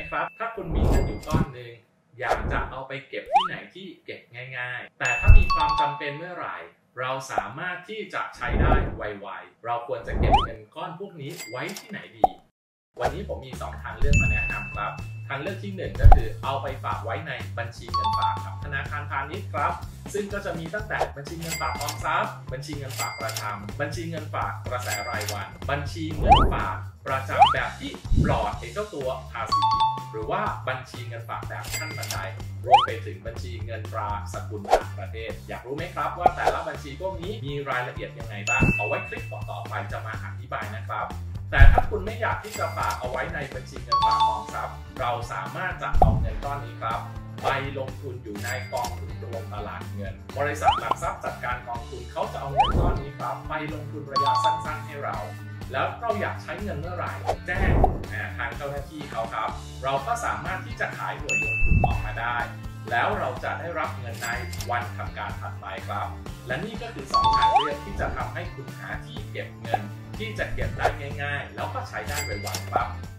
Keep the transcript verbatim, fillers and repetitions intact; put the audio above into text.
ครับถ้าคุณมีเงินอยู่ก้อนหนึ่งอยากจะเอาไปเก็บที่ไหนที่เก็บง่ายๆแต่ถ้ามีความจำเป็นเมื่อไหร่เราสามารถที่จะใช้ได้ไวๆเราควรจะเก็บเงินก้อนพวกนี้ไว้ที่ไหนดีวันนี้ผมมีสองทางเลือกมาแนะนำครับทางเลือกที่หนึ่งก็คือเอาไปฝากไว้ในบัญชีเงินฝากกับธนาคารพาณิชย์ครับซึ่งก็จะมีตั้งแต่บัญชีเงินฝากออมทรัพย์บัญชีเงินฝากประจำบัญชีเงินฝากกระแสรายวันบัญชีเงินฝากประจำแบบที่ปลอดไอ้เจ้าตัวภาษีหรือว่าบัญชีเงินฝากแบบขั้นบันไดรวมไปถึงบัญชีเงินตราสกุลต่างประเทศอยากรู้ไหมครับว่าแต่ละบัญชีพวกนี้มีรายละเอียดยังไงบ้างเอาไว้คลิปต่อๆไปจะมาอธิบายนะครับแต่ถ้าคุณไม่อยากที่จะฝากเอาไว้ในบัญชีเงินฝากออมทรัพย์เราสามารถจะเอาเงินก้อนนี้ครับไปลงทุนอยู่ในกองทุนรวมตลาดเงินบริษัทหลักทรัพย์จัดการกองทุนเขาจะเอาเงินก้อนนี้ครับไปลงทุนระยะสั้นๆให้เราแล้วเราอยากใช้เงินเมื่อไหร่แจ้งทางเจ้าหน้าที่เขาครับเราก็สามารถที่จะขายหน่วยลงทุนออกมาได้แล้วเราจะได้รับเงินในวันทำการถัดไปครับและนี่ก็คือสองทางเลือกที่จะทำให้คุณหาที่เก็บเงินที่จะเก็บได้ง่ายๆแล้วก็ใช้ได้ไวๆครับ